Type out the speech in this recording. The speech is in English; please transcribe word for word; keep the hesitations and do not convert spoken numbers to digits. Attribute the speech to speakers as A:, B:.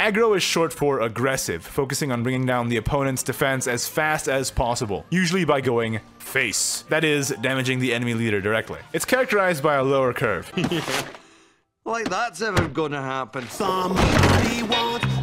A: Aggro is short for aggressive, focusing on bringing down the opponent's defense as fast as possible, usually by going face. That is, damaging the enemy leader directly. It's characterized by a lower curve.
B: Like that's ever gonna happen.
C: Somebody wants